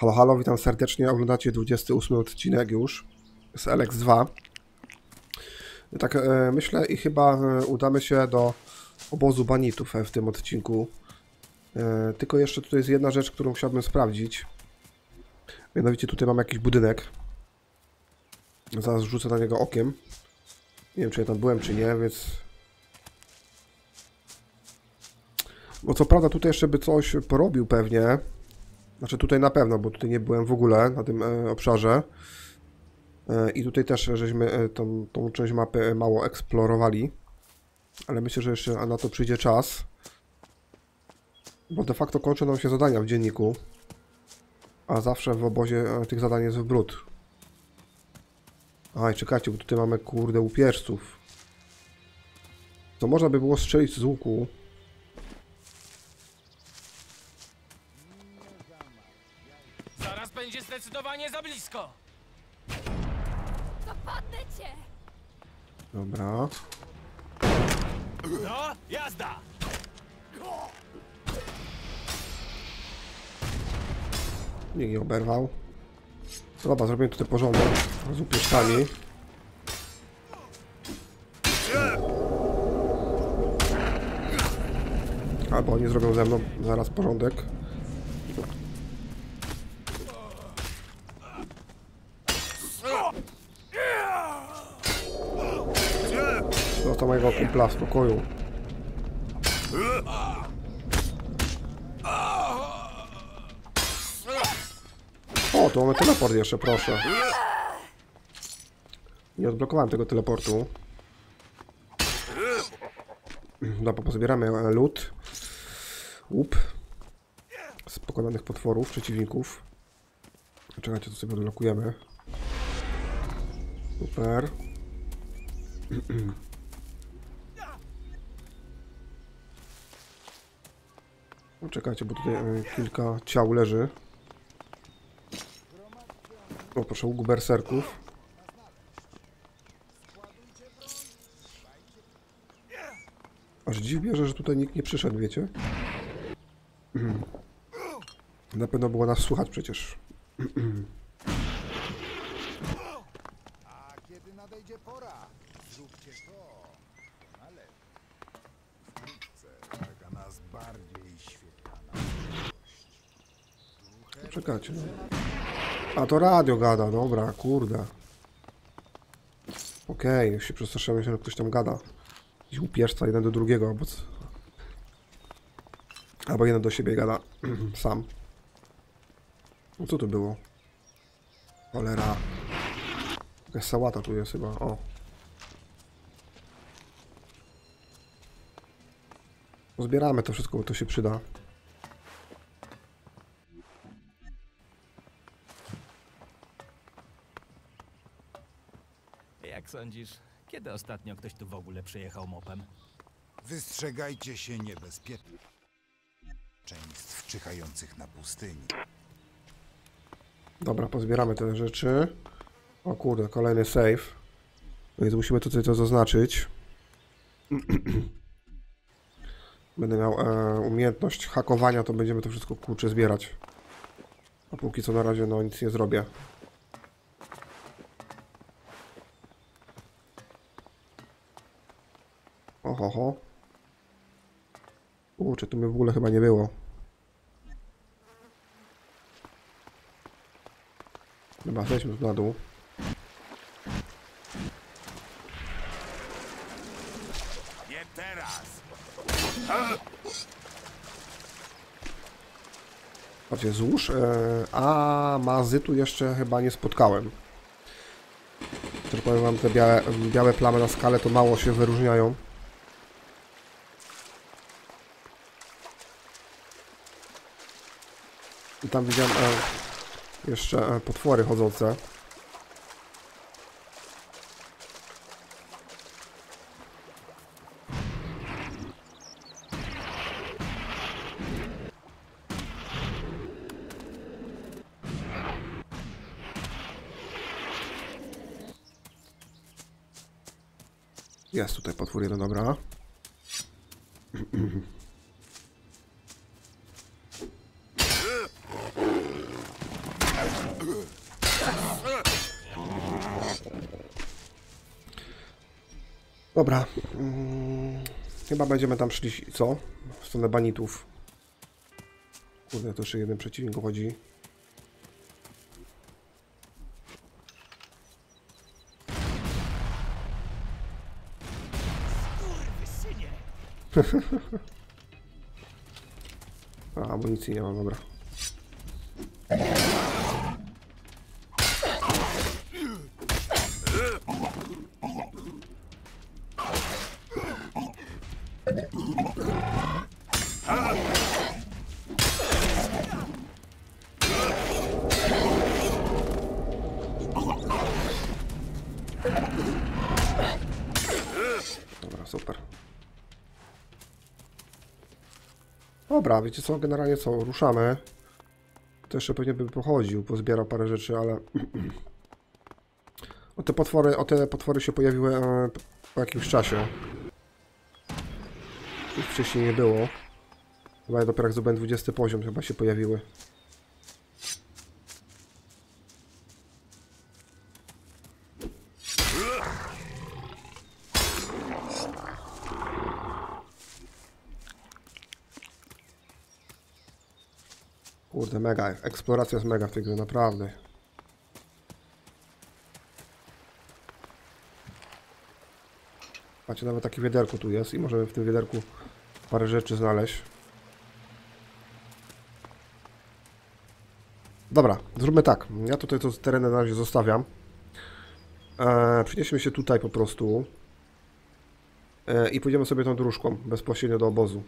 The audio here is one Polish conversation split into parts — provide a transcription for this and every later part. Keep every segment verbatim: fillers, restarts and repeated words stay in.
Halo, halo, witam serdecznie. Oglądacie dwudziesty ósmy odcinek już z L X dwa. Tak e, myślę i chyba e, udamy się do obozu banitów e, w tym odcinku. E, tylko jeszcze tutaj jest jedna rzecz, którą chciałbym sprawdzić. Mianowicie tutaj mam jakiś budynek. Zaraz rzucę na niego okiem. Nie wiem, czy ja tam byłem, czy nie, więc... Bo co prawda tutaj jeszcze by coś porobił pewnie. Znaczy tutaj na pewno, bo tutaj nie byłem w ogóle na tym e, obszarze. E, I tutaj też żeśmy e, tą, tą część mapy mało eksplorowali. Ale myślę, że jeszcze na to przyjdzie czas. Bo de facto kończą nam się zadania w dzienniku. A zawsze w obozie e, tych zadań jest w bród. Aj, czekajcie, bo tutaj mamy kurde łupieżców. To można by było strzelić z łuku. Zaraz będzie zdecydowanie za blisko. Dopadnę cię! Dobra. No, jazda! Nikt nie oberwał. Dobra, zrobimy tutaj porządek z łupieżcami. Albo oni zrobią ze mną zaraz porządek. Został mojego kumpla w spokoju. O, tu mamy teleport jeszcze, proszę. Nie odblokowałem tego teleportu. Dobra, pozbieramy loot. Łup. Z pokonanych potworów, przeciwników. Czekajcie, to sobie odblokujemy. Super. No, czekajcie, bo tutaj e, kilka ciał leży. O, proszę, łuk berserków. Aż dziw bierze, że tutaj nikt nie przyszedł, wiecie? Na pewno było nas słuchać przecież. A kiedy nadejdzie pora, zróbcie to. Ale wkrótce czeka nas bardziej świetlana przyszłość. Czekajcie. A to radio gada, dobra, kurde. Okej, okay, się przestraszyłem, że ktoś tam gada. Jakiś łupieżca jeden do drugiego, albo co? Albo jeden do siebie gada sam. No co to było? Cholera. Jakaś sałata tu jest chyba, o. Zbieramy to wszystko, bo to się przyda. Jak sądzisz, kiedy ostatnio ktoś tu w ogóle przyjechał mopem? Wystrzegajcie się niebezpieczeństw czyhających na pustyni. Dobra, pozbieramy te rzeczy. O kurde, kolejny save. Więc musimy tutaj to zaznaczyć. Będę miał e, umiejętność hakowania, to będziemy to wszystko kurczę zbierać. A póki co na razie no nic nie zrobię. Oho, ho. Kurczę, tu mnie w ogóle chyba nie było. Dobra, zejdźmy tu na dół. Nie teraz! Patrzcie, złóż. E, a mazy tu jeszcze chyba nie spotkałem. To powiem wam, te białe, białe plamy na skale to mało się wyróżniają. I tam widziałem e, jeszcze e, potwory chodzące. Jest tutaj potwór jeden, dobra. Dobra. Mm, chyba będziemy tam szli, co? W stronę banitów. Kurde, to jeszcze jeden przeciwnik chodzi. A, amunicji nie mam, dobra. Dobra, super. Dobra, wiecie co, generalnie co, ruszamy. To jeszcze pewnie by pochodził, pozbierał parę rzeczy, ale... o te potwory, o te potwory się pojawiły e, po jakimś czasie. Ich wcześniej nie było. Chyba ja dopiero jak zdobyłem dwudziesty poziom, chyba się pojawiły. Kurde, mega. Eksploracja jest mega w tej grze, naprawdę. Patrzcie, nawet takie wiaderko tu jest i możemy w tym wiaderku parę rzeczy znaleźć. Dobra, zróbmy tak. Ja tutaj to tereny na razie zostawiam. Eee, przynieśmy się tutaj po prostu. Eee, I pójdziemy sobie tą dróżką bezpośrednio do obozu.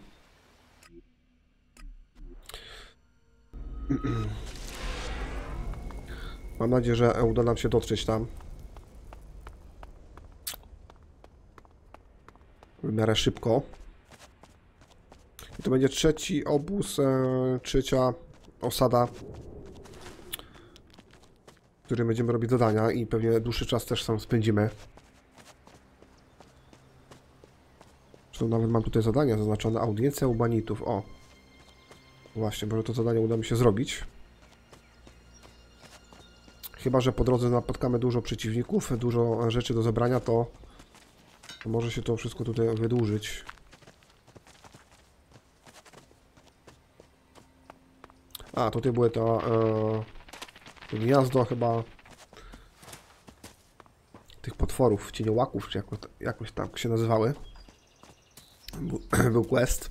Mam nadzieję, że uda nam się dotrzeć tam. W miarę szybko. I to będzie trzeci obóz, e, trzecia osada, w którym będziemy robić zadania i pewnie dłuższy czas też sam spędzimy. Zresztą nawet mam tutaj zadania zaznaczone. Audiencja u banitów. O. Właśnie, może to zadanie uda mi się zrobić. Chyba że po drodze napotkamy dużo przeciwników, dużo rzeczy do zebrania, to, to może się to wszystko tutaj wydłużyć. A, tutaj były to, e, to gniazdo chyba tych potworów, cieniołaków, czy jakoś, jakoś tak się nazywały. Był, był quest.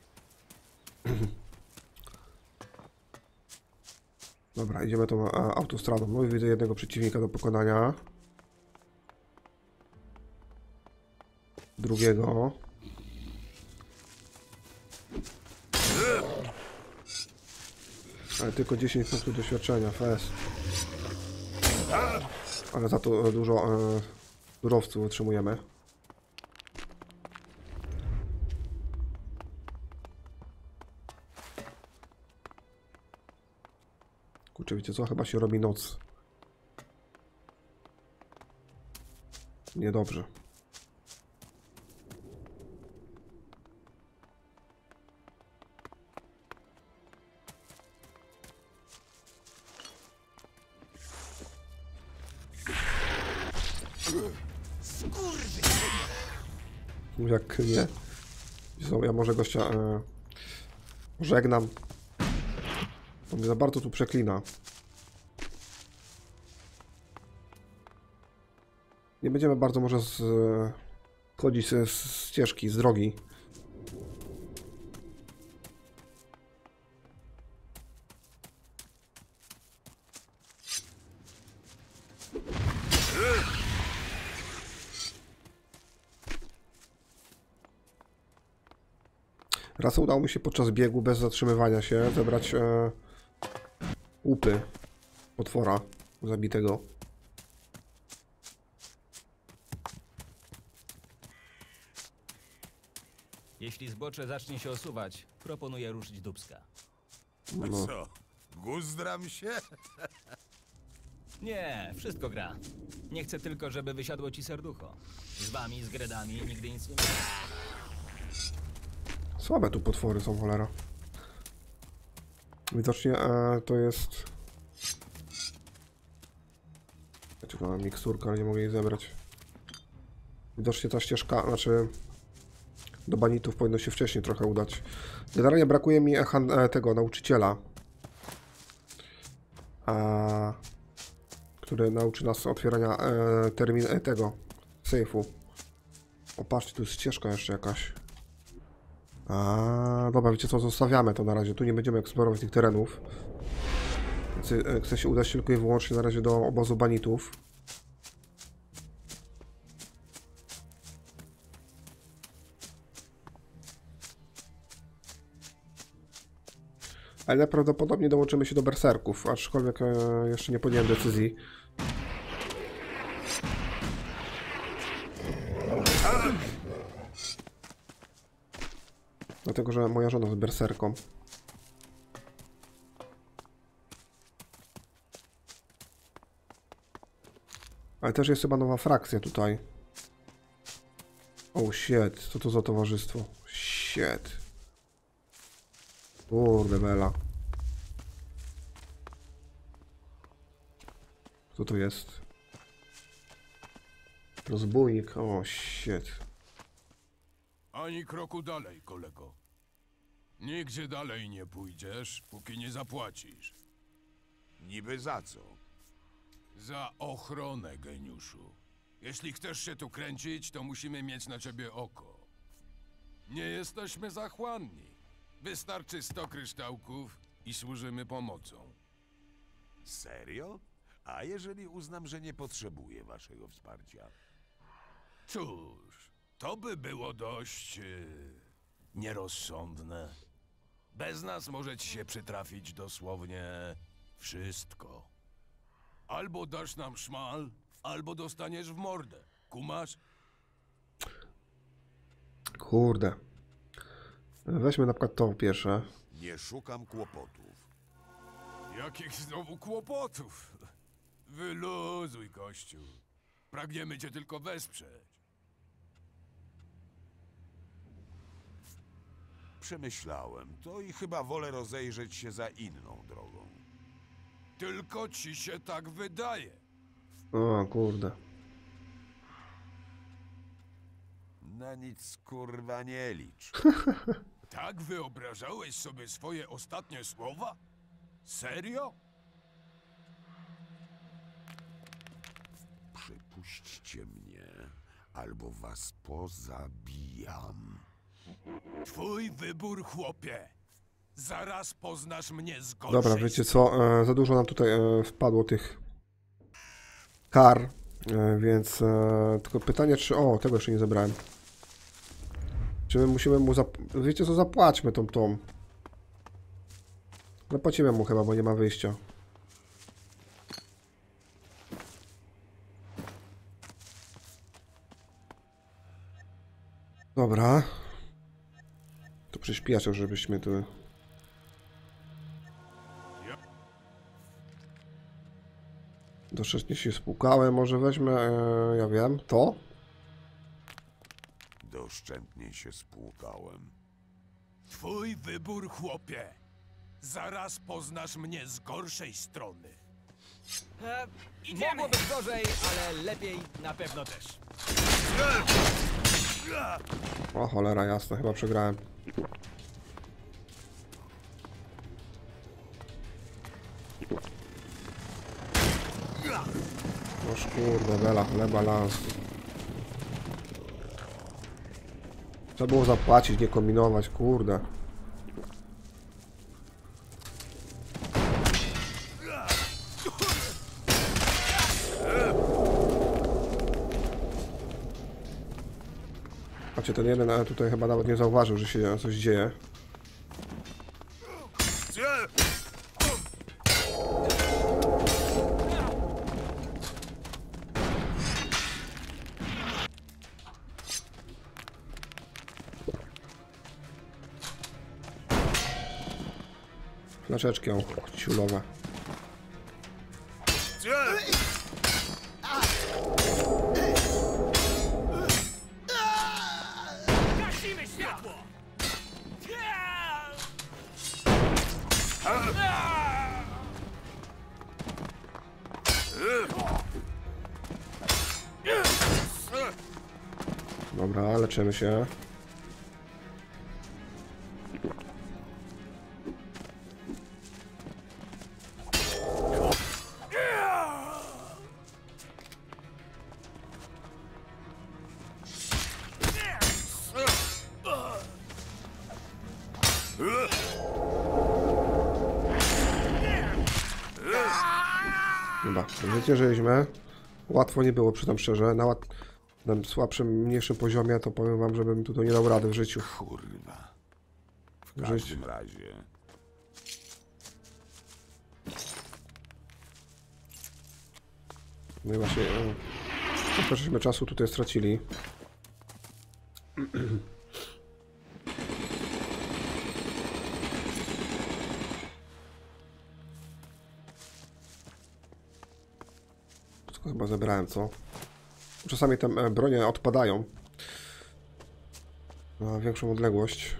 Dobra, idziemy tą a, autostradą. No i widzę jednego przeciwnika do pokonania. Drugiego. Ale tylko dziesięć punktów doświadczenia, fest. Ale za to dużo e, surowców otrzymujemy. Kurczę, wiecie co? Chyba się robi noc. Niedobrze. Jak nie. Co, ja może gościa e, żegnam. To mnie za bardzo tu przeklina. Nie będziemy bardzo może z, e, chodzić z, z ścieżki, z drogi. Raz udało mi się podczas biegu, bez zatrzymywania się, zebrać e, łupy potwora zabitego. Jeśli zbocze zacznie się osuwać, proponuję ruszyć dubska. No. Co? Guzdram się? Nie, wszystko gra. Nie chcę tylko, żeby wysiadło ci serducho. Z wami, z gredami nigdy nic nie miałem. Słabe tu potwory są, cholera. Widocznie e, to jest... Ja czekam, miksturka, ale nie mogę jej zebrać. Widocznie ta ścieżka, znaczy do banitów powinno się wcześniej trochę udać. Generalnie brakuje mi han, e, tego nauczyciela, a, który nauczy nas otwierania e, termin e, tego sejfu. O, patrzcie, tu jest ścieżka jeszcze jakaś. A, dobra, wiecie co, zostawiamy to na razie. Tu nie będziemy eksplorować tych terenów. Chcę, e, chcę się udać tylko i wyłącznie na razie do obozu banitów. Ale najprawdopodobniej dołączymy się do berserków, aczkolwiek e, jeszcze nie podjąłem decyzji. Dlatego, że moja żona jest berserką. Ale też jest chyba nowa frakcja tutaj. Oh shit, co to za towarzystwo? Shit. Kurde bela. Co to jest? Rozbójnik, o oh, shit. Ani kroku dalej, kolego. Nigdzie dalej nie pójdziesz, póki nie zapłacisz. Niby za co? Za ochronę, geniuszu. Jeśli chcesz się tu kręcić, to musimy mieć na ciebie oko. Nie jesteśmy zachłanni. Wystarczy sto kryształków i służymy pomocą. Serio? A jeżeli uznam, że nie potrzebuję waszego wsparcia? Cóż, to by było dość e, nierozsądne. Bez nas może ci się przytrafić dosłownie wszystko. Albo dasz nam szmal, albo dostaniesz w mordę. Kumasz? Kurde. Weźmy na przykład to pierwsze. Nie szukam kłopotów. Jakich znowu kłopotów? Wyluzuj, kościół. Pragniemy cię tylko wesprzeć. Przemyślałem to i chyba wolę rozejrzeć się za inną drogą. Tylko ci się tak wydaje. O kurde. Na nic kurwa nie licz. Tak wyobrażałeś sobie swoje ostatnie słowa? Serio? Przypuśćcie mnie, albo was pozabijam. Twój wybór, chłopie. Zaraz poznasz mnie z gorszej Dobra, wiecie co, e, za dużo nam tutaj e, wpadło tych kar, e, więc e, tylko pytanie, czy... O, tego jeszcze nie zebrałem. Czy my musimy mu zap... Wiecie co, zapłaćmy tą tą. Zapłacimy mu chyba, bo nie ma wyjścia. Dobra. To przyspieszę, żebyśmy tu... Doszczętnie się spłukałem, może weźmę, e, ja wiem, to? Doszczętnie się spłukałem. Twój wybór, chłopie. Zaraz poznasz mnie z gorszej strony. E, mogło być gorzej, ale lepiej na pewno też. O cholera jasna, chyba przegrałem. Oż kurde, bela, chleba, lans. Trzeba było zapłacić, nie kombinować, kurde. Znaczy ten jeden, ale tutaj chyba nawet nie zauważył, że się coś dzieje. Flaszeczki o, ciulowe. Gasimy światło! Dobra, leczymy się. Dobra, zwyciężyliśmy. Łatwo nie było, przyznam szczerze. Na, łat... na słabszym, mniejszym poziomie to powiem wam, żebym tutaj nie dał rady w życiu. Kurwa. W W każdym życiu. razie. No i właśnie, e, trochę żeśmy czasu tutaj stracili. Wszystko chyba zebrałem, co? Czasami te e, bronie odpadają na większą odległość.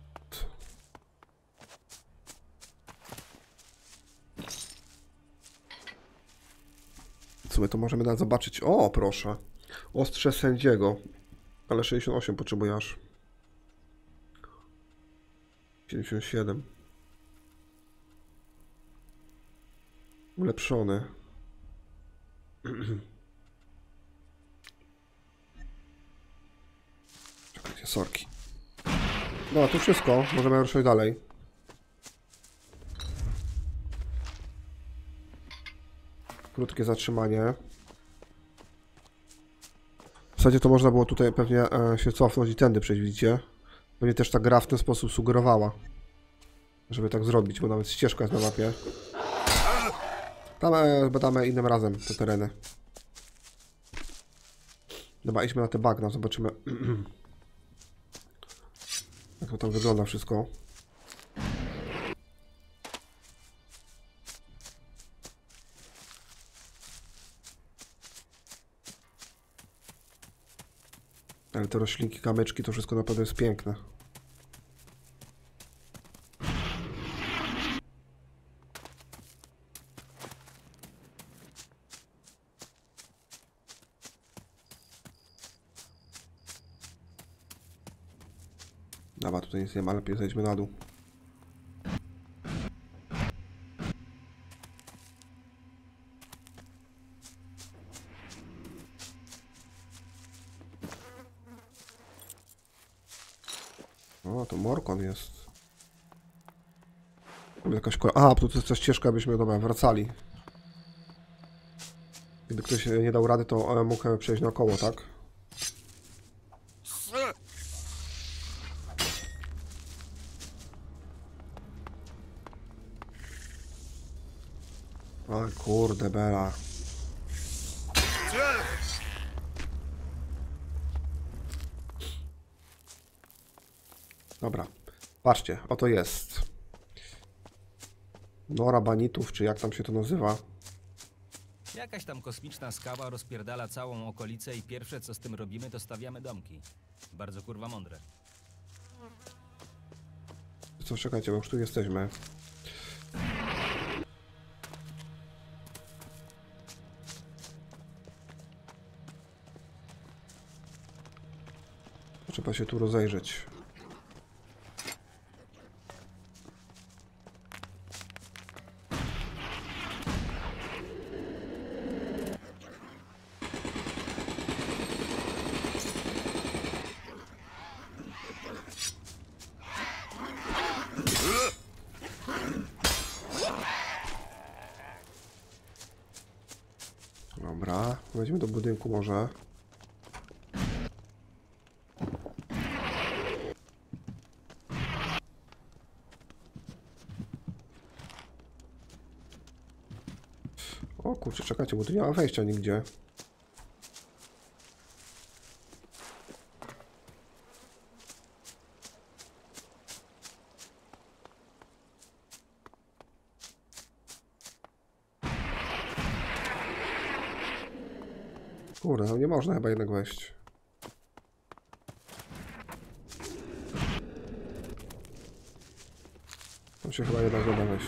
W sumie to możemy nawet zobaczyć. O, proszę. Ostrze sędziego. Ale sześćdziesiąt osiem potrzebuję aż. siedemdziesiąt siedem. Ulepszony. Czekajcie, sorki. No, to wszystko. Możemy ruszyć dalej. Krótkie zatrzymanie. W zasadzie to można było tutaj pewnie e, się cofnąć i tędy przejść, widzicie? Pewnie też ta gra w ten sposób sugerowała, żeby tak zrobić, bo nawet ścieżka jest na mapie. Tam e, badamy innym razem te tereny. Dobra, idźmy na te bagna, zobaczymy jak to tam wygląda wszystko. Ale te roślinki, kamyczki, to wszystko naprawdę jest piękne. Dobra, tutaj nic nie ma, lepiej zejdźmy na dół. O, to Morkon jest. Jakaś kole... A, tu jest ta ścieżka, byśmy, dobra, wracali. Gdyby ktoś nie dał rady, to e, mógł przejść naokoło, tak? O kurde, bela. Dobra, patrzcie, oto jest. Nora Banitów, czy jak tam się to nazywa? Jakaś tam kosmiczna skała rozpierdala całą okolicę i pierwsze co z tym robimy, to stawiamy domki. Bardzo kurwa mądre. Co, czekajcie, bo już tu jesteśmy. Trzeba się tu rozejrzeć. Dobra, wejdźmy do budynku może. O kurczę, czekajcie, bo tu nie ma wejścia nigdzie. Kurde, no nie można chyba jednak wejść. Tam się chyba jednak nie da wejść.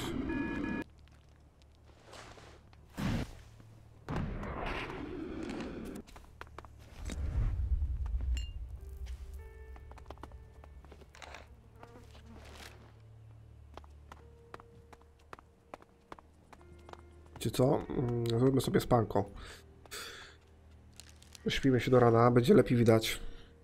Wiecie co? Mm, Zróbmy sobie spanko. Śpimy się do rana, będzie lepiej widać.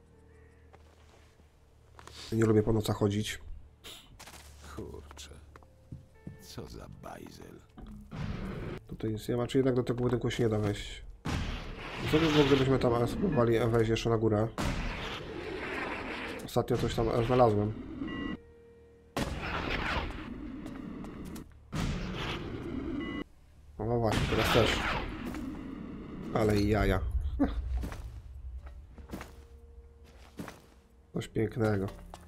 Nie lubię po nocach chodzić. Kurczę. Co za bajzel. Tutaj nic nie ma, czy jednak do tego budynku się nie da wejść. Co by było, gdybyśmy tam spróbowali wejść jeszcze na górę? Ostatnio coś tam znalazłem. No właśnie, teraz też. Ale i jaja. Coś pięknego.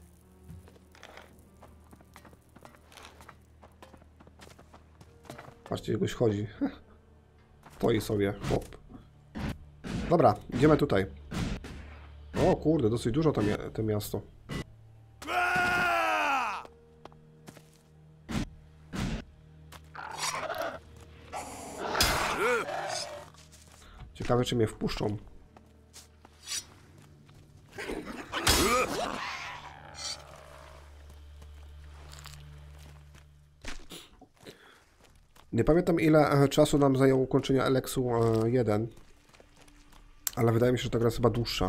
Patrzcie, jakoś chodzi. Stoi sobie, chłop. Dobra, idziemy tutaj. O kurde, dosyć dużo to, mi to miasto. Ciekawe, czy mnie wpuszczą. Nie pamiętam, ile czasu nam zajęło ukończenie Eleksu jeden. Ale wydaje mi się, że ta gra jest chyba dłuższa.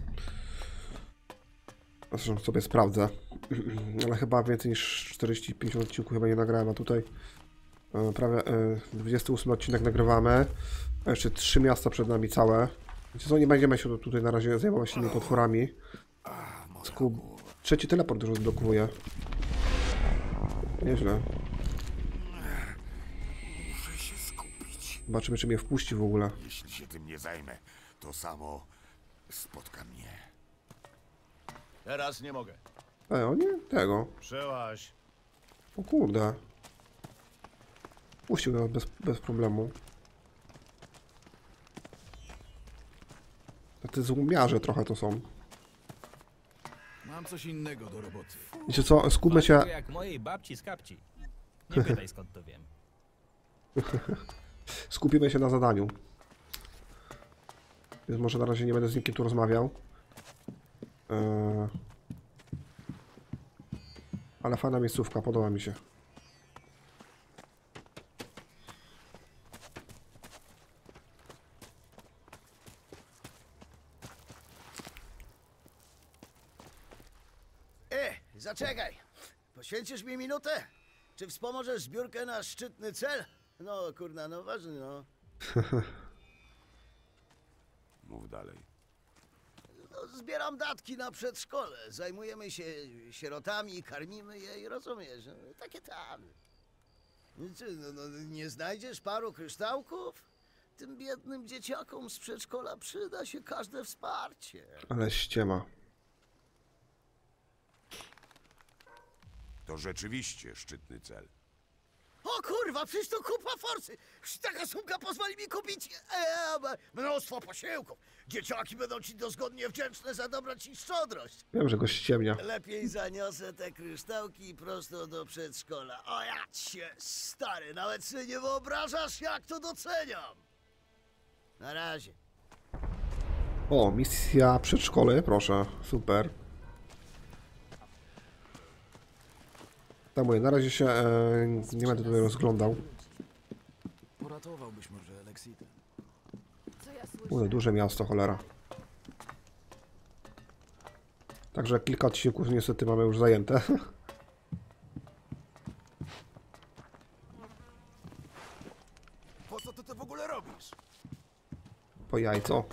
Zresztą sobie sprawdzę. Ale chyba więcej niż czterdzieści pięć odcinków chyba nie nagrałem, a tutaj prawie dwudziesty ósmy odcinek nagrywamy. A jeszcze trzy miasta przed nami całe. Wiecie co, nie będziemy się tutaj na razie zajmować tymi potworami. Skub... Trzeci teleport już odblokowuje. Nieźle. Muszę się skupić. Zobaczymy, czy mnie wpuści w ogóle. Jeśli się tym nie zajmę, to samo spotka mnie. Teraz nie mogę. E, o nie? Tego. Przełaź. O kurde. Puścił nas bez, bez problemu. Te złumiarze trochę to są. Mam coś innego do roboty. Wiecie co, skupmy się... To jak mojej babci z kapci. Nie pytaj, skąd to wiem. Skupimy się na zadaniu. Więc może na razie nie będę z nikim tu rozmawiał. Eee... Ale fajna miejscówka, podoba mi się. E, zaczekaj. Poświęcisz mi minutę? Czy wspomożesz zbiórkę na szczytny cel? No, kurna, no ważny, no. Mów dalej. no. Zbieram datki na przedszkole. Zajmujemy się sierotami, karmimy je i rozumiesz, no, takie tam. Czy, no, no, nie znajdziesz paru kryształków? Tym biednym dzieciakom z przedszkola przyda się każde wsparcie. Ale ściema. To rzeczywiście szczytny cel. O kurwa, przecież to kupa forsy! Taka sumka pozwoli mi kupić e, mnóstwo posiłków. Dzieciaki będą ci dozgodnie wdzięczne za dobrać i szczodrość. Wiem, że go ściemnia. Lepiej zaniosę te kryształki prosto do przedszkola. O ja cię, stary, nawet sobie nie wyobrażasz, jak to doceniam. Na razie. O, misja przedszkole, proszę. Super. Tak mówię, na razie się e, nie będę tutaj rozglądał. Uratowałbyś może Alexitę. Kurde, duże miasto, cholera. Także kilka odcinków niestety mamy już zajęte. Po co ty to w ogóle robisz? Po jajco.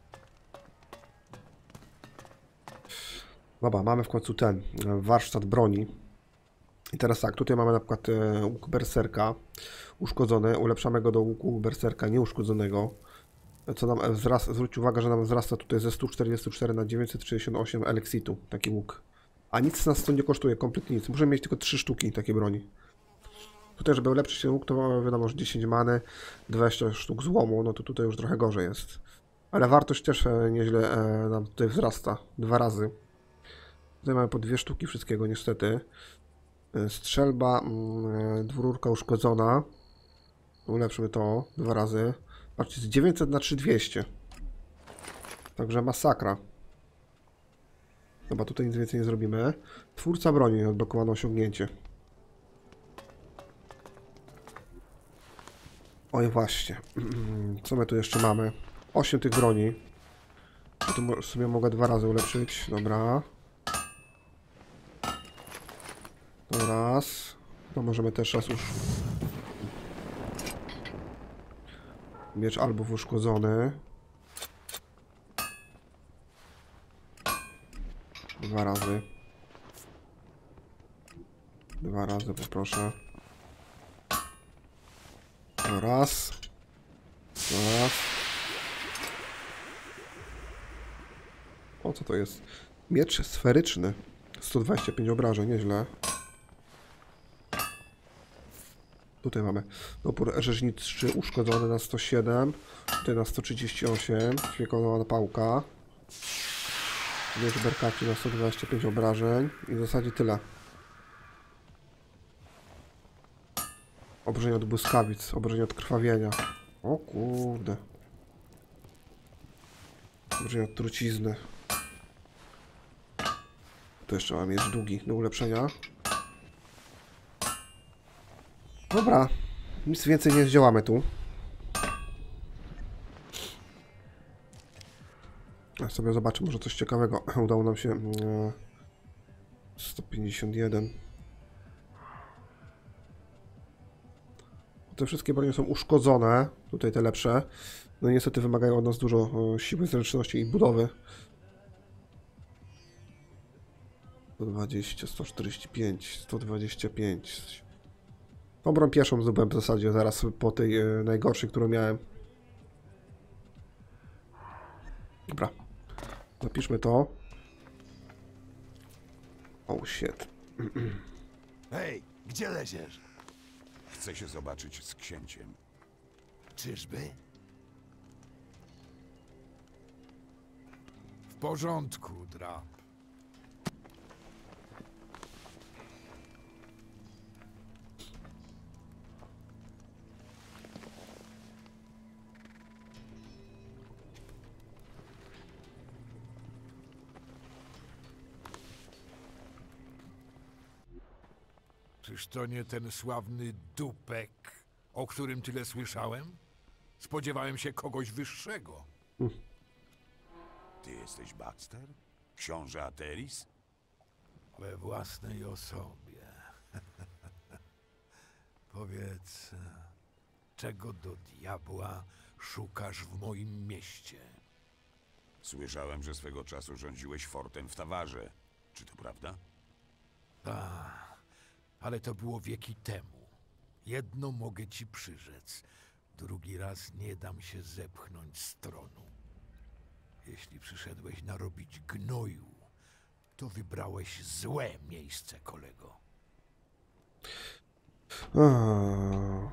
Dobra, mamy w końcu ten e, warsztat broni. I teraz tak, tutaj mamy na przykład e, łuk berserka uszkodzony, ulepszamy go do łuku berserka nieuszkodzonego. Co nam wzrasta, zwróć uwagę, że nam wzrasta tutaj ze stu czterdziestu czterech na dziewięćset sześćdziesiąt osiem eleksitu, taki łuk. A nic nas to nie kosztuje, kompletnie nic. Muszę mieć tylko trzy sztuki takiej broni. Tutaj, żeby ulepszyć ten łuk, to wiadomo, że dziesięć many, dwadzieścia sztuk złomu, no to tutaj już trochę gorzej jest. Ale wartość też e, nieźle e, nam tutaj wzrasta, dwa razy. Tutaj mamy po dwie sztuki wszystkiego, niestety. Strzelba, dwururka uszkodzona. Ulepszymy to dwa razy. Patrzcie, z dziewięćset na trzy tysiące dwieście. Także masakra. Chyba tutaj nic więcej nie zrobimy. Twórca broni, odblokowano osiągnięcie. Oj właśnie. Co my tu jeszcze mamy? osiem tych broni. Ja tu mo- sobie mogę dwa razy ulepszyć. Dobra. To raz. To możemy też raz już. Miecz albów uszkodzony. Dwa razy. Dwa razy poproszę. To raz. To raz. O, co to jest? Miecz sferyczny. sto dwadzieścia pięć obrażeń, nieźle. Tutaj mamy opór rzeźniczy uszkodzony na sto siedem. Tutaj na sto trzydzieści osiem. Świetlona pałka. Miecz berkaci na sto dwadzieścia pięć obrażeń. I w zasadzie tyle. Obrażenie od błyskawic, obrażenie od krwawienia. O kurde. Obrażenie od trucizny. Tu jeszcze mam miecz długi do ulepszenia. Dobra. Nic więcej nie zdziałamy tu. Ja sobie zobaczę, może coś ciekawego. Udało nam się... E, sto pięćdziesiąt jeden. Te wszystkie bronie są uszkodzone. Tutaj te lepsze. No i niestety wymagają od nas dużo e, siły, zręczności i budowy. sto dwadzieścia, sto czterdzieści pięć, sto dwadzieścia pięć. Tą broń pierwszą zdobyłem w zasadzie zaraz po tej e, najgorszej, którą miałem. Dobra. Zapiszmy to. Oh shit. Hej, gdzie leziesz? Chcę się zobaczyć z księciem. Czyżby? W porządku, Drap. Czyż to nie ten sławny dupek, o którym tyle słyszałem? Spodziewałem się kogoś wyższego. Ty jesteś Baxter? Książę Ateris? We własnej osobie. Powiedz, czego do diabła szukasz w moim mieście? Słyszałem, że swego czasu rządziłeś fortem w Tawarze. Czy to prawda? Tak, ale to było wieki temu. Jedno mogę ci przyrzec. Drugi raz nie dam się zepchnąć z tronu. Jeśli przyszedłeś narobić gnoju, to wybrałeś złe miejsce, kolego. Eee,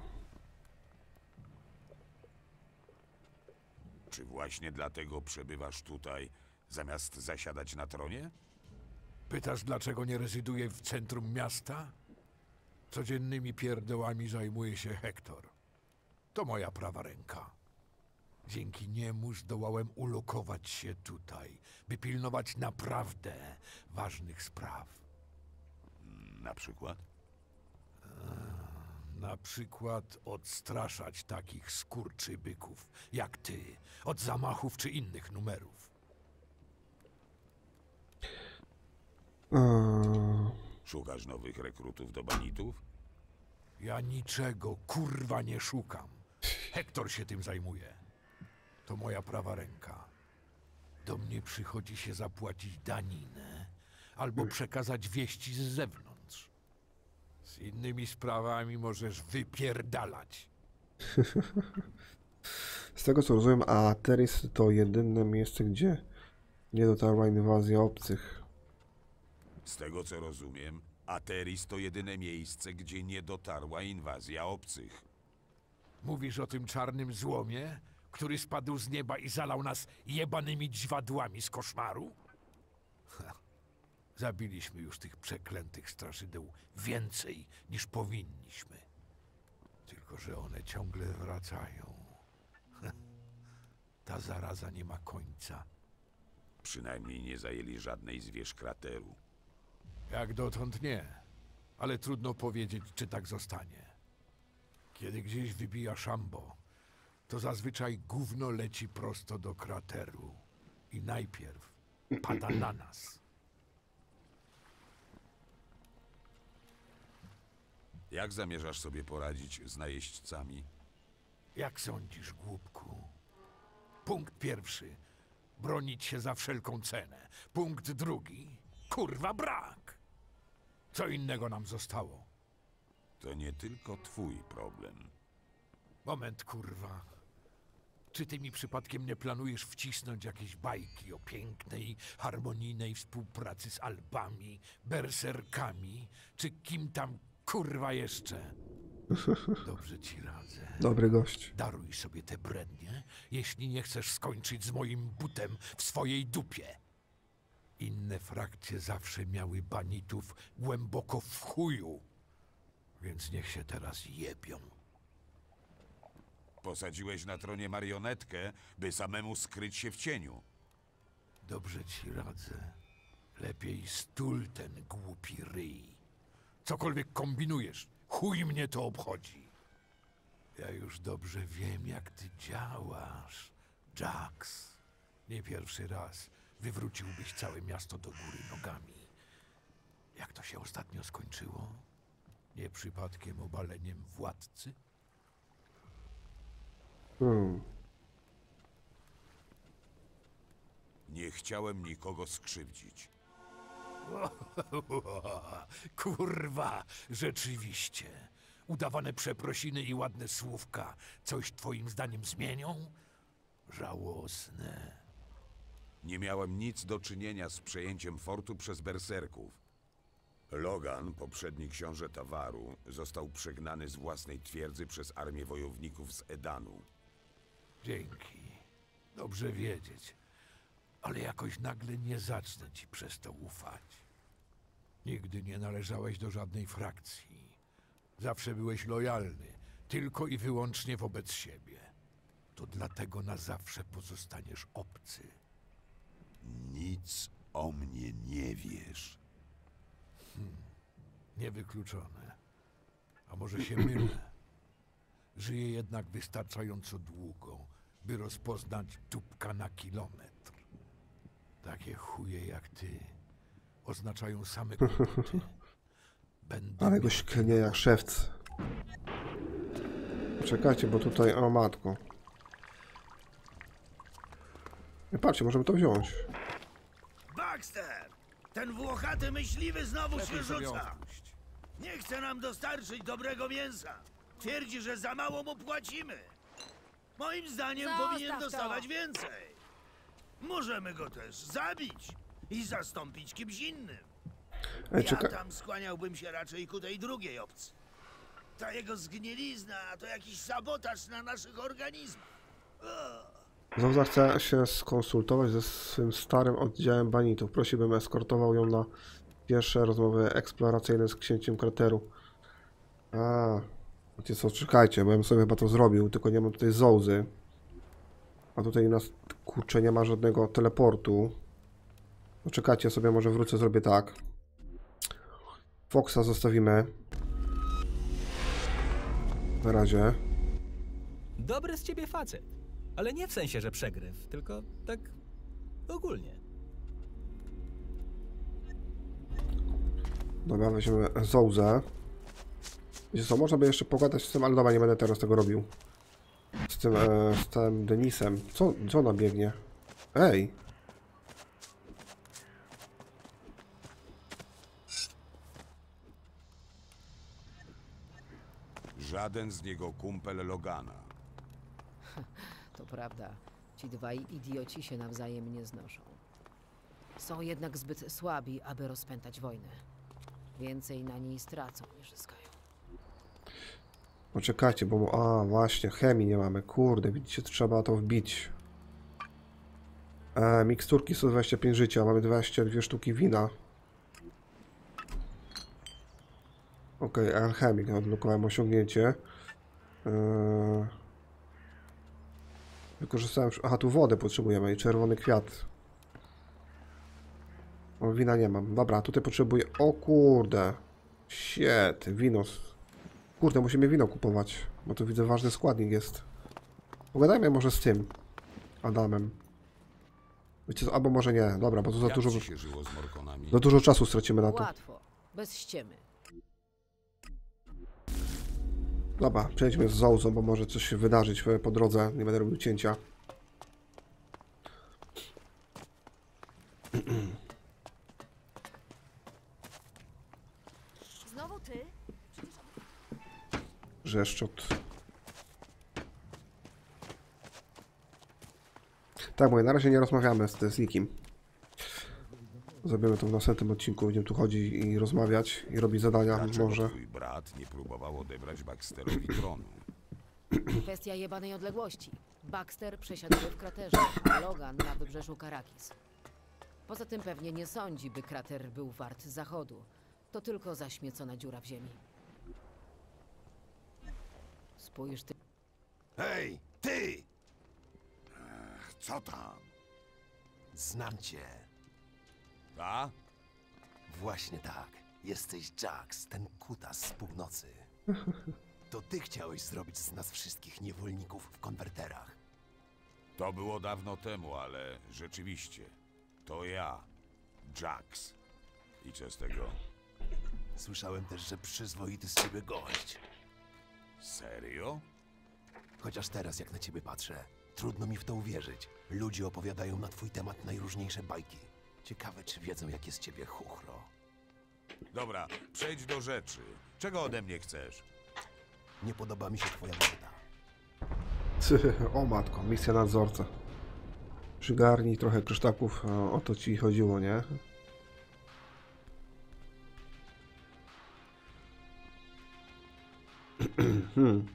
Czy właśnie dlatego przebywasz tutaj, zamiast zasiadać na tronie? Pytasz, dlaczego nie rezyduję w centrum miasta? Codziennymi pierdołami zajmuje się Hektor. To moja prawa ręka. Dzięki niemu zdołałem ulokować się tutaj, by pilnować naprawdę ważnych spraw. Na przykład? Na przykład odstraszać takich skurczybyków jak ty od zamachów czy innych numerów. eee, Szukasz nowych rekrutów do banitów? Ja niczego, kurwa, nie szukam. Hektor się tym zajmuje. To moja prawa ręka. Do mnie przychodzi się zapłacić daninę albo przekazać wieści z zewnątrz. Z innymi sprawami możesz wypierdalać. Z tego co rozumiem, Ateris to jedyne miejsce, gdzie nie dotarła inwazja obcych. Z tego co rozumiem, Ateris to jedyne miejsce, gdzie nie dotarła inwazja obcych. Mówisz o tym czarnym złomie, który spadł z nieba i zalał nas jebanymi dźwadłami z koszmaru? Ha. Zabiliśmy już tych przeklętych straszydeł więcej niż powinniśmy. Tylko że one ciągle wracają. Ha. Ta zaraza nie ma końca. Przynajmniej nie zajęli żadnej z wież krateru. Jak dotąd nie, ale trudno powiedzieć, czy tak zostanie. Kiedy gdzieś wybija szambo, to zazwyczaj gówno leci prosto do krateru. I najpierw pada na nas. Jak zamierzasz sobie poradzić z najeźdźcami? Jak sądzisz, głupku? Punkt pierwszy. Bronić się za wszelką cenę. Punkt drugi. Kurwa brak! Co innego nam zostało? To nie tylko twój problem. Moment, kurwa. Czy ty mi przypadkiem nie planujesz wcisnąć jakieś bajki o pięknej, harmonijnej współpracy z Albami, berserkami, czy kim tam kurwa jeszcze? Dobrze ci radzę. Dobry gość. Daruj sobie te brednie, jeśli nie chcesz skończyć z moim butem w swojej dupie. Inne frakcje zawsze miały banitów głęboko w chuju, więc niech się teraz jebią. Posadziłeś na tronie marionetkę, by samemu skryć się w cieniu. Dobrze ci radzę. Lepiej stul ten głupi ryj. Cokolwiek kombinujesz, chuj mnie to obchodzi. Ja już dobrze wiem, jak ty działasz, Jax. Nie pierwszy raz wywróciłbyś całe miasto do góry nogami. Jak to się ostatnio skończyło? Nie przypadkiem obaleniem władcy? Hmm. Nie chciałem nikogo skrzywdzić. Kurwa, rzeczywiście. Udawane przeprosiny i ładne słówka coś twoim zdaniem zmienią? Żałosne. Nie miałem nic do czynienia z przejęciem fortu przez berserków. Logan, poprzedni książę Tawaru, został przegnany z własnej twierdzy przez armię wojowników z Edanu. Dzięki. Dobrze wiedzieć. Ale jakoś nagle nie zacznę ci przez to ufać. Nigdy nie należałeś do żadnej frakcji. Zawsze byłeś lojalny, tylko i wyłącznie wobec siebie. To dlatego na zawsze pozostaniesz obcy. Nic o mnie nie wiesz. Niewykluczone. A może się mylę? Żyję jednak wystarczająco długo, by rozpoznać dupka na kilometr. Takie chuje jak ty oznaczają same kłopoty. Będę Ale go miał śklnie jak szewc. Czekajcie, bo tutaj... O matko. Nie, patrzcie, możemy to wziąć. Baxter! Ten włochaty myśliwy znowu się Lepiej sobie rzuca. odpuść. Nie chce nam dostarczyć dobrego mięsa. Twierdzi, że za mało mu płacimy. Moim zdaniem Zostaw powinien to. dostawać więcej. Możemy go też zabić i zastąpić kimś innym. Ej, Ja czekaj. tam skłaniałbym się raczej ku tej drugiej opcji. Ta jego zgnilizna to jakiś sabotaż na naszych organizmach. Zauza chce się skonsultować ze swym starym oddziałem banitów. Prosi, bym eskortował ją na pierwsze rozmowy eksploracyjne z księciem krateru. A, wiecie co, czekajcie, bo ja bym sobie chyba to zrobił, tylko nie mam tutaj Zouzy. A tutaj nas, kurczę, nie ma żadnego teleportu. No czekajcie, sobie może wrócę, zrobię tak. Foxa zostawimy. Na razie. Dobry z ciebie facet. Ale nie w sensie, że przegryw, tylko tak ogólnie. Dobra, weźmiemy Zouzę. Wiecie co, można by jeszcze pogadać z tym, ale dobra, nie będę teraz tego robił. Z tym, e, z tym Denisem. Co, co ona biegnie? Ej! Żaden z niego kumpel Logana. To prawda. Ci dwaj idioci się nawzajem nie znoszą. Są jednak zbyt słabi, aby rozpętać wojnę. Więcej na niej stracą niż zyskają. Poczekajcie, bo... A, właśnie, chemii nie mamy. Kurde, widzicie, trzeba to wbić. E, miksturki sto dwadzieścia pięć życia, mamy dwadzieścia dwie sztuki wina. Okej, okay, alchemik, odblokowałem osiągnięcie. E, wykorzystałem... Aha, tu wodę potrzebujemy i czerwony kwiat. O, wina nie mam. Dobra, tutaj potrzebuję... O kurde! Shit, wino... Kurde, musimy wino kupować. Bo tu widzę ważny składnik jest. Pogadajmy może z tym Adamem. Wiecie co, albo może nie. Dobra, bo tu za Jak dużo, ci się żyło z Morkonami? za dużo czasu stracimy na to. Łatwo, bez ściemy. Dobra, przejdźmy z Zołzą, bo może coś się wydarzyć po drodze. Nie będę robił cięcia. Znowu ty? Rzeszczot. Tak, mówię, na razie nie rozmawiamy z, z nikim. Zrobimy to w następnym odcinku. Będziemy tu chodzić i rozmawiać i robić zadania. Dlaczego Może. twój brat nie próbował odebrać Baxterowi tronu? Kwestia jebanej odległości. Baxter przesiaduje w kraterze, a Logan na wybrzeżu Karakis. Poza tym pewnie nie sądzi, by krater był wart zachodu. To tylko zaśmiecona dziura w ziemi. Spójrz ty... Hej, ty! Co tam? Znam cię. A? Właśnie tak. Jesteś Jax, ten kutas z północy. To ty chciałeś zrobić z nas wszystkich niewolników w konwerterach. To było dawno temu, ale rzeczywiście. To ja, Jax. I co z tego? Słyszałem też, że przyzwoity z ciebie gość. Serio? Chociaż teraz, jak na ciebie patrzę, trudno mi w to uwierzyć. Ludzie opowiadają na twój temat najróżniejsze bajki. Ciekawe, czy wiedzą, jak jest z ciebie chuchro. Dobra, przejdź do rzeczy. Czego ode mnie chcesz? Nie podoba mi się twoja morda. O matko, misja nadzorca. Przygarnij trochę kryształków, o to ci chodziło, nie? hmm.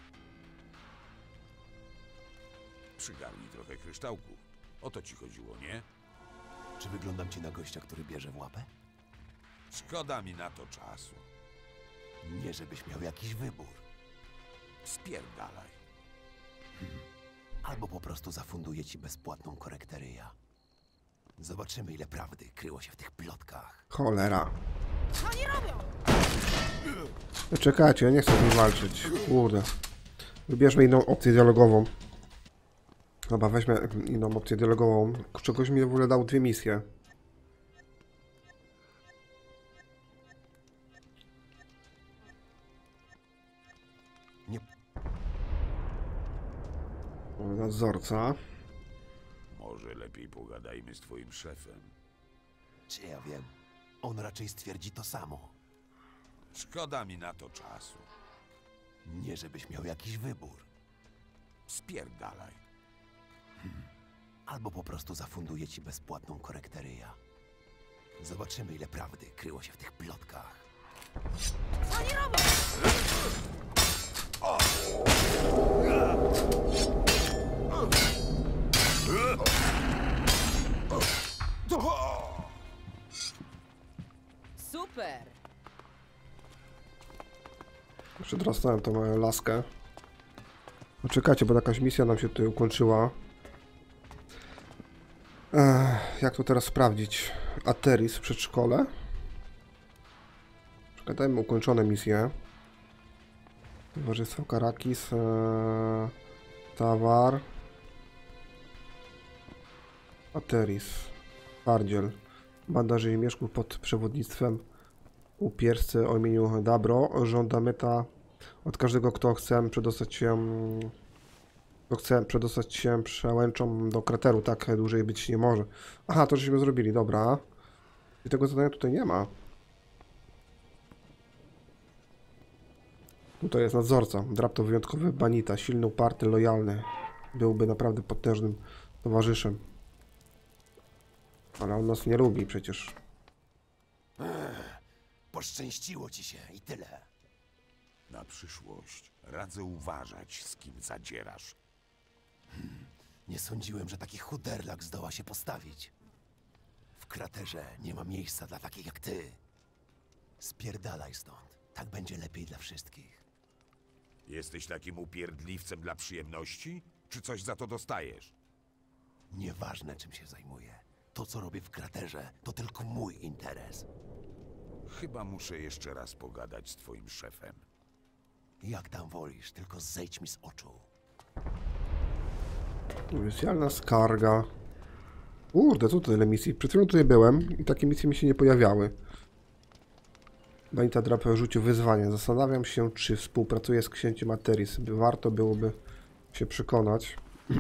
Przygarnij trochę kryształków. O to ci chodziło, nie? Czy wyglądam ci na gościa, który bierze w łapę? Szkoda mi na to czasu. Nie, żebyś miał jakiś wybór. Spierdalaj. Albo po prostu zafunduję ci bezpłatną korekteryja. Zobaczymy, ile prawdy kryło się w tych plotkach. Cholera. Co oni robią? Czekajcie, ja nie chcę z nim walczyć. Kurde. Wybierzmy inną opcję dialogową. Dobra, weźmy inną opcję dialogową. Czegoś mi w ogóle dał dwie misje. Nie, Nadzorca. Może lepiej pogadajmy z twoim szefem. czy ja wiem? On raczej stwierdzi to samo. Szkoda mi na to czasu. Nie, żebyś miał jakiś wybór. Spierdalaj. Albo po prostu zafunduję ci bezpłatną korekteryja. Zobaczymy, ile prawdy kryło się w tych plotkach. Co oni robią? Super! Przedrastałem tą moją laskę. Poczekajcie, bo jakaś misja nam się tutaj ukończyła. Ech, jak to teraz sprawdzić? Ateris w przedszkole. Czekaj, dajmy ukończone misje. Towarzystwo Karakis. Ee, Tawar. Ateris. Pardziel. Banda rzeźmieszków pod przewodnictwem upierscy o imieniu Dabro żąda meta od każdego, kto chce przedostać się kto chce przedostać się przełęczą do krateru. Tak dłużej być nie może. Aha, to żeśmy zrobili, dobra. I tego zadania tutaj nie ma. Tutaj jest nadzorca. Drap to wyjątkowy banita, silny, uparty, lojalny. Byłby naprawdę potężnym towarzyszem. Ale on nas nie lubi przecież. Poszczęściło ci się i tyle. Na przyszłość radzę uważać, z kim zadzierasz. Nie sądziłem, że taki chuderlak zdoła się postawić. W kraterze nie ma miejsca dla takich jak ty. Spierdalaj stąd. Tak będzie lepiej dla wszystkich. Jesteś takim upierdliwcem dla przyjemności? Czy coś za to dostajesz? Nieważne, czym się zajmuję. To, co robię w kraterze, to tylko mój interes. Chyba muszę jeszcze raz pogadać z twoim szefem. Jak tam wolisz, tylko zejdź mi z oczu. Oficjalna skarga. Kurde, co to tyle misji? Przed chwilą tutaj byłem i takie misje mi się nie pojawiały. Banita Drap rzucił wyzwanie. Zastanawiam się, czy współpracuje z księciem Ateris. By warto byłoby się przekonać.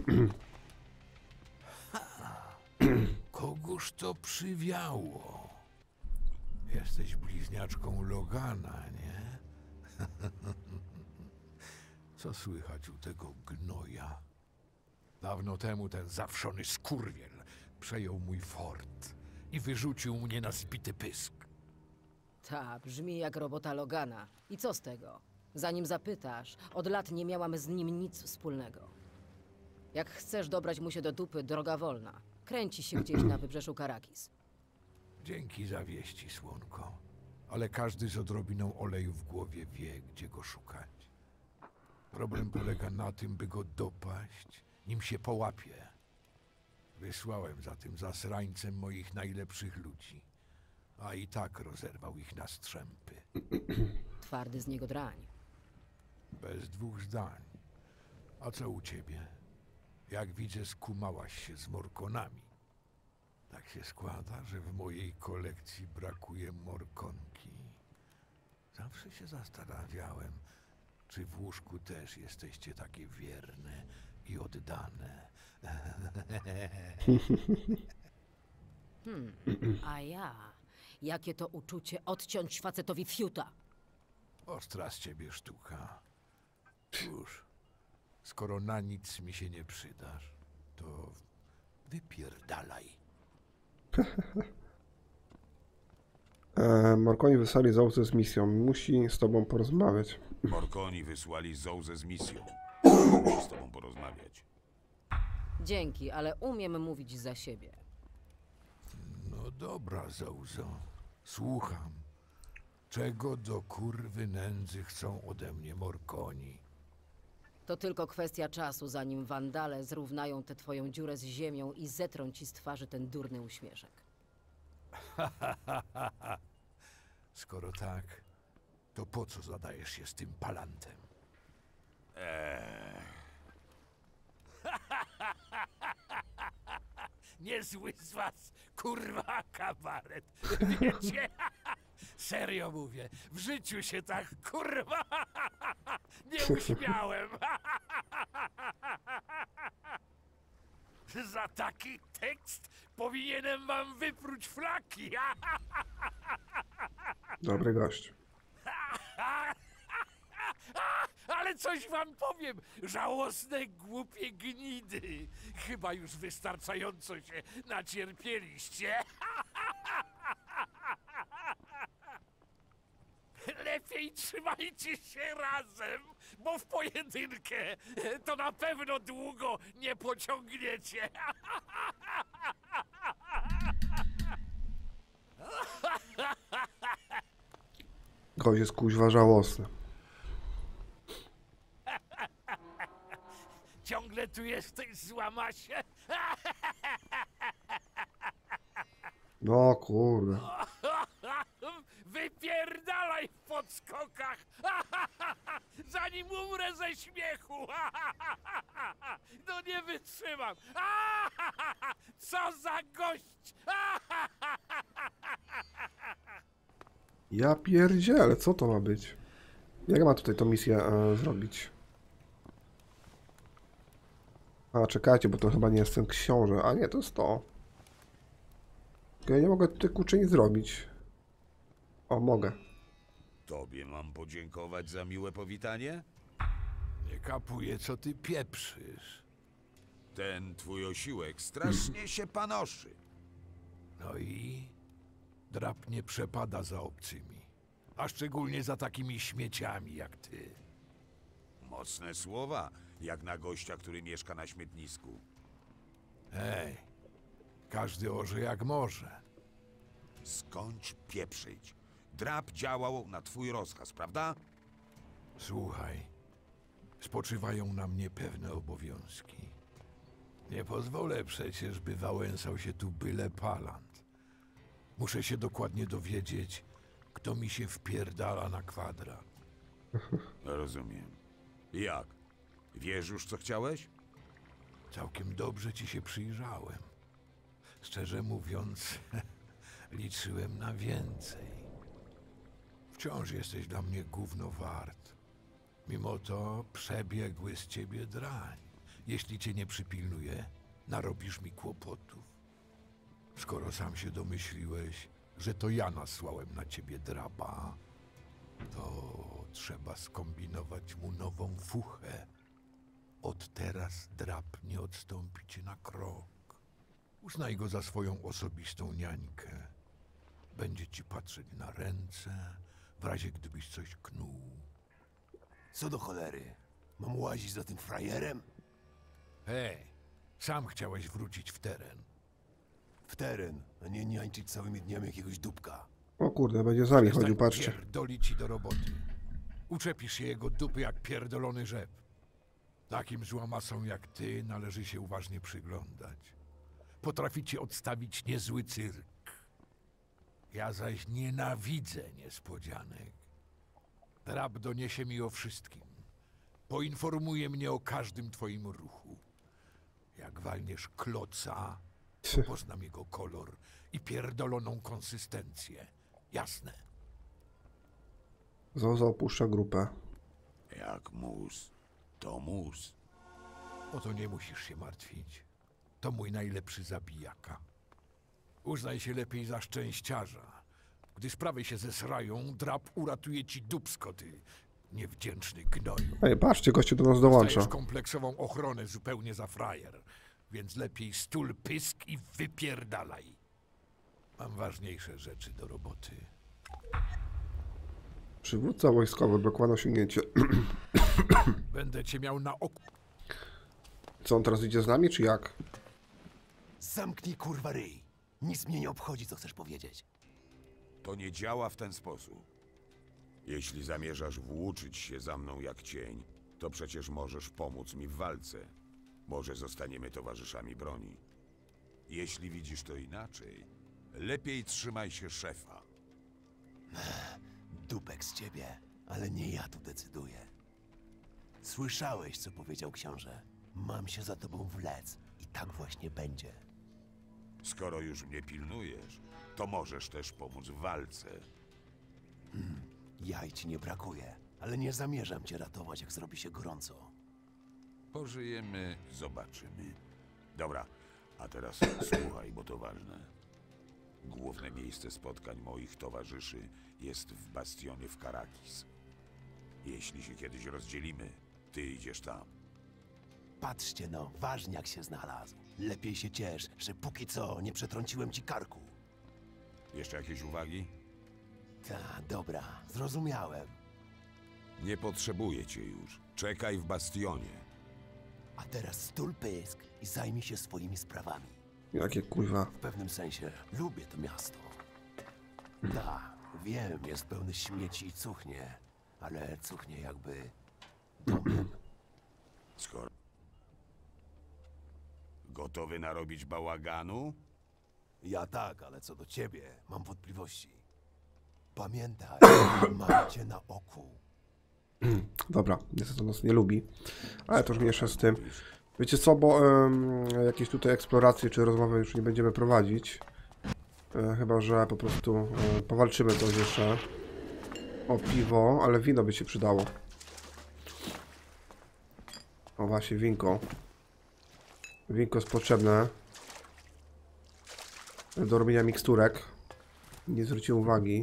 Kogóż to przywiało? Jesteś bliźniaczką Logana, nie? Co słychać u tego gnoja? Dawno temu ten zawszony skurwiel przejął mój fort i wyrzucił mnie na zbity pysk. Ta, brzmi jak robota Logana. I co z tego? Zanim zapytasz, od lat nie miałam z nim nic wspólnego. Jak chcesz dobrać mu się do dupy, droga wolna. Kręci się gdzieś na wybrzeżu Karakis. Dzięki za wieści, słonko. Ale każdy z odrobiną oleju w głowie wie, gdzie go szukać. Problem polega na tym, by go dopaść, nim się połapie. Wysłałem za tym zasrańcem moich najlepszych ludzi, a i tak rozerwał ich na strzępy. Twardy z niego drań. Bez dwóch zdań. A co u ciebie? Jak widzę, skumałaś się z morkonami. Tak się składa, że w mojej kolekcji brakuje morkonki. Zawsze się zastanawiałem, czy w łóżku też jesteście takie wierne i oddane. Hmm, a ja... Jakie to uczucie odciąć facetowi fiuta? Ostra z ciebie sztuka. Cóż, skoro na nic mi się nie przydasz, to wypierdalaj. e, Morkoni wysłali Zołce z misją. Musi z tobą porozmawiać. Morkoni wysłali Zołzę z misją. Musi z tobą porozmawiać. Dzięki, ale umiem mówić za siebie. No dobra, Zołzo. Słucham. Czego do kurwy nędzy chcą ode mnie Morkoni? To tylko kwestia czasu, zanim wandale zrównają tę twoją dziurę z ziemią i zetrą ci z twarzy ten durny uśmieszek. Skoro tak, to po co zadajesz się z tym palantem? Eee, Niezły z was, kurwa, kabaret. Wiecie? Serio mówię, w życiu się tak, kurwa, nie uśmiałem. Za taki tekst powinienem wam wypróć flaki. Dobry gość. Ale coś wam powiem, żałosne, głupie gnidy. Chyba już wystarczająco się nacierpieliście. Lepiej trzymajcie się razem, bo w pojedynkę to na pewno długo nie pociągniecie. Gość jest kuźwa żałosny. Ciągle tu jesteś, złamasie? No kurde. Wypierdalaj w podskokach, zanim umrę ze śmiechu. No nie wytrzymam. Co za gość. Ja pierdzielę, co to ma być? Jak ma tutaj tą misję e, zrobić? A, czekajcie, bo to chyba nie jest ten książę. A nie, to jest to. Ja nie mogę tutaj kurczę nic zrobić. O, mogę. tobie mam podziękować za miłe powitanie? Nie kapuję, co ty pieprzysz. Ten twój osiłek strasznie się panoszy. No i drap nie przepada za obcymi, a szczególnie za takimi śmieciami jak ty. Mocne słowa, jak na gościa, który mieszka na śmietnisku. Ej, każdy orze jak może. Skończ pieprzyć. Drap działał na twój rozkaz, prawda? Słuchaj, spoczywają na mnie pewne obowiązki. Nie pozwolę przecież, by wałęsał się tu byle palant. Muszę się dokładnie dowiedzieć, kto mi się wpierdala na kwadrat. Rozumiem. Jak? Wiesz już, co chciałeś? Całkiem dobrze ci się przyjrzałem. Szczerze mówiąc, liczyłem na więcej. Wciąż jesteś dla mnie gówno wart. Mimo to przebiegły z ciebie drań. Jeśli cię nie przypilnuję, narobisz mi kłopotów. Skoro sam się domyśliłeś, że to ja nasłałem na ciebie draba, to trzeba skombinować mu nową fuchę. Od teraz drab nie odstąpi ci na krok. Uznaj go za swoją osobistą niańkę. Będzie ci patrzeć na ręce, w razie gdybyś coś knuł. Co do cholery? Mam łazić za tym frajerem? Hej, sam chciałeś wrócić w teren. W teren, a nie niańczyć całymi dniami jakiegoś dupka. O kurde, będzie z nami chodził, Przestań patrzcie. pierdoli ci do roboty. Uczepisz się jego dupy jak pierdolony rzep. Takim złamasom jak ty należy się uważnie przyglądać. Potraficie odstawić niezły cyrk. Ja zaś nienawidzę niespodzianek. Drab doniesie mi o wszystkim. Poinformuje mnie o każdym twoim ruchu. Jak walniesz kloca, to poznam jego kolor i pierdoloną konsystencję. Jasne. Zoza opuszcza grupę. Jak mus, to mus. O to nie musisz się martwić. To mój najlepszy zabijaka. Uznaj się lepiej za szczęściarza. Gdy sprawy się zesrają, drab uratuje ci dupsko, ty niewdzięczny gnoju. Ej, patrzcie, gościu do nas dołącza. Dostajesz kompleksową ochronę zupełnie za frajer, więc lepiej stul pysk i wypierdalaj. Mam ważniejsze rzeczy do roboty. Przywódca wojskowy, blokowane osiągnięcie. Będę cię miał na oku. Co, on teraz idzie z nami, czy jak? Zamknij kurwa ryj. Nic mnie nie obchodzi, co chcesz powiedzieć. To nie działa w ten sposób. Jeśli zamierzasz włóczyć się za mną jak cień, to przecież możesz pomóc mi w walce. Może zostaniemy towarzyszami broni. Jeśli widzisz to inaczej, lepiej trzymaj się szefa. Dupek z ciebie, ale nie ja tu decyduję. Słyszałeś, co powiedział książę. Mam się za tobą wlec i tak właśnie będzie. Skoro już mnie pilnujesz, to możesz też pomóc w walce. Jaj ci nie brakuje, ale nie zamierzam cię ratować, jak zrobi się gorąco. Pożyjemy, zobaczymy. Dobra, a teraz słuchaj, bo to ważne. Główne miejsce spotkań moich towarzyszy jest w bastionie w Karakis. Jeśli się kiedyś rozdzielimy, ty idziesz tam. Patrzcie no, ważniak się znalazł. Lepiej się ciesz, że póki co nie przetrąciłem ci karku. Jeszcze jakieś uwagi? Ta, dobra, zrozumiałem. Nie potrzebuję cię już. Czekaj w bastionie. A teraz stul pysk i zajmij się swoimi sprawami. Jakie kurwa. W pewnym sensie lubię to miasto. Da, wiem, jest pełny śmieci i cuchnie, ale cuchnie jakby domem. Skoro... Gotowy narobić bałaganu? Ja tak, ale co do ciebie, mam wątpliwości. Pamiętaj, mam cię na oku. Dobra, niestety on nas nie lubi. Ale to już mniejsza z tym. Wiecie co, bo um, jakieś tutaj eksploracje czy rozmowy już nie będziemy prowadzić. E, chyba, że po prostu e, powalczymy coś jeszcze. O piwo, ale wino by się przydało. O właśnie, winko. Winko jest potrzebne do robienia miksturek. Nie zwróciłem uwagi.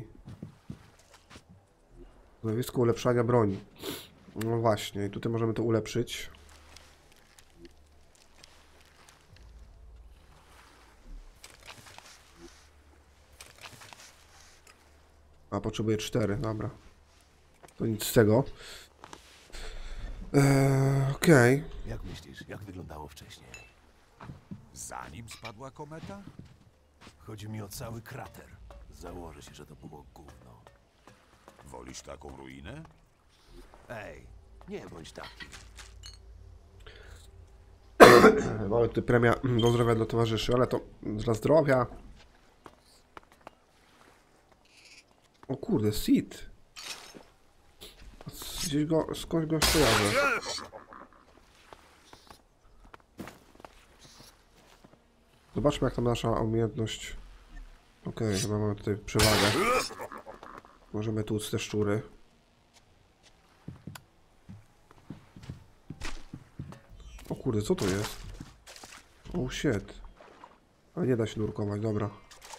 Zjawisko ulepszania broni. No właśnie, i tutaj możemy to ulepszyć. A, potrzebuję cztery, dobra. To nic z tego. Eee, Okej. Okay. Jak myślisz, jak wyglądało wcześniej? Zanim spadła kometa? Chodzi mi o cały krater. Założę się, że to było gówno. Wolisz taką ruinę? Ej, nie bądź taki. Mamy tutaj premia do zdrowia dla towarzyszy, ale to dla zdrowia. O kurde, Seed. Gdzieś go, skądś go kojarzę. Zobaczmy, jak tam nasza umiejętność. Okej, okay, chyba mamy tutaj przewagę. Możemy tłuc te szczury. O kurde, co to jest? Oh shit. Ale nie da się nurkować, dobra.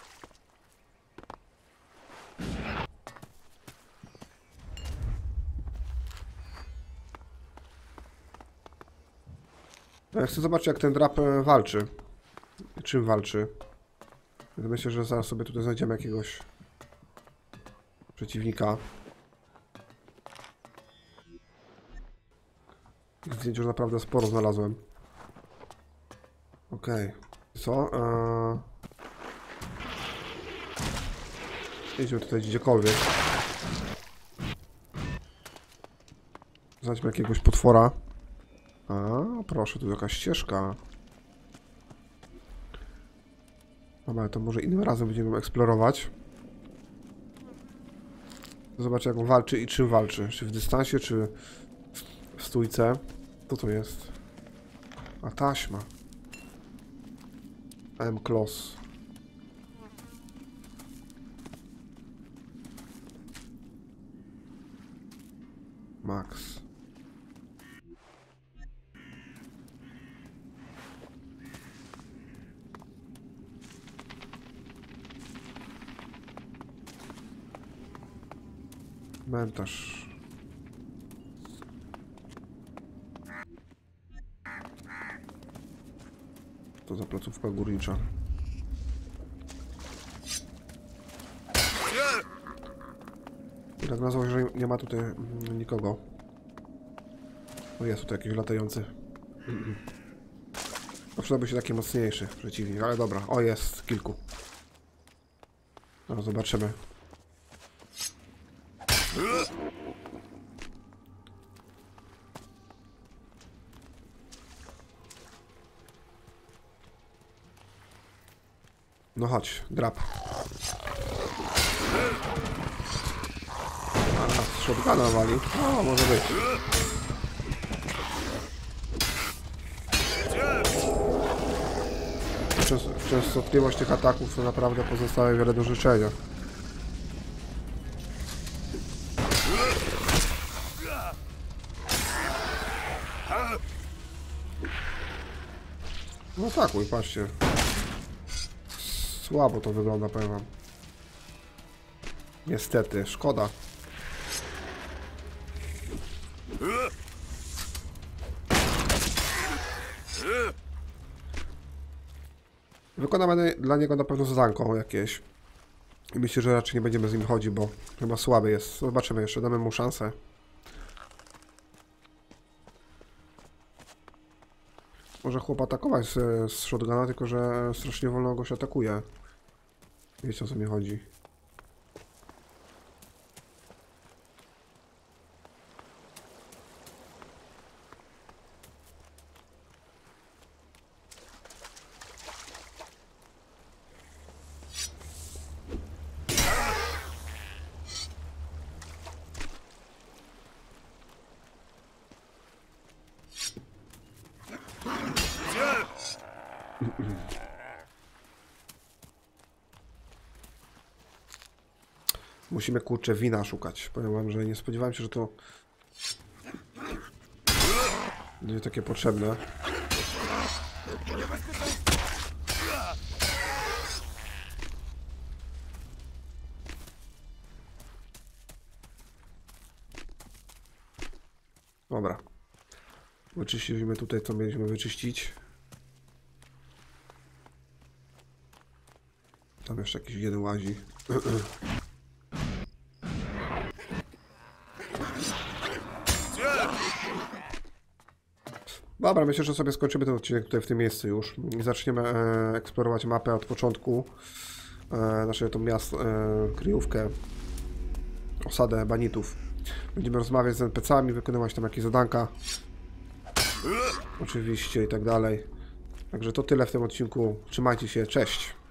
Ja chcę zobaczyć, jak ten drap walczy. Czym walczy. Myślę, że zaraz sobie tutaj znajdziemy jakiegoś przeciwnika. Tych zdjęć już naprawdę sporo znalazłem. Okej. Okay. Co? Eee... Idźmy tutaj gdziekolwiek. Znajdźmy jakiegoś potwora. A, proszę, tu jakaś ścieżka. Dobra, to może innym razem będziemy eksplorować. Zobaczę, jak on walczy i czym walczy. Czy w dystansie, czy w stójce. Co to jest? A, taśma. M-Close. Max. Mentarz. To za placówka górnicza. I tak nazwał, że nie ma tutaj nikogo. O, jest tutaj jakiś latający. No, przydałby się taki mocniejszy przeciwnik, ale dobra. O, jest kilku. No, zobaczymy. No chodź, drap. A, z shotguna wali. O, może być. Częstotliwość tych ataków to naprawdę pozostawia wiele do życzenia. No tak, mój, patrzcie. Słabo to wygląda, powiem wam. Niestety, szkoda. Wykonamy dla niego na pewno zadanko jakieś. I myślę, że raczej nie będziemy z nim chodzić, bo chyba słaby jest. Zobaczymy jeszcze, damy mu szansę. Może chłop atakować z, z shotguna, tylko że strasznie wolno go się atakuje. Wiecie, o co mi chodzi. Musimy, kurczę, wina szukać. Powiem wam, że nie spodziewałem się, że to będzie takie potrzebne. Dobra. Wyczyściliśmy tutaj, co mieliśmy wyczyścić. Tam jeszcze jakiś jeden łazi. Dobra, myślę, że sobie skończymy ten odcinek tutaj w tym miejscu już i zaczniemy e, eksplorować mapę od początku. E, znaczy tą miasto, e, kryjówkę, osadę banitów. Będziemy rozmawiać z en pe ce ami, wykonywać tam jakieś zadanka. Oczywiście i tak dalej. Także to tyle w tym odcinku. Trzymajcie się, cześć!